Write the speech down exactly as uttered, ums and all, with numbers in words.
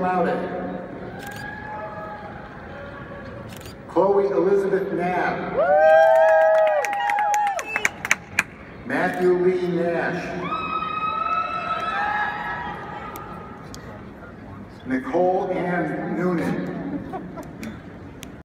laude. Chloe Elizabeth Knapp. Matthew Lee Nash. Nicole Ann Noonan.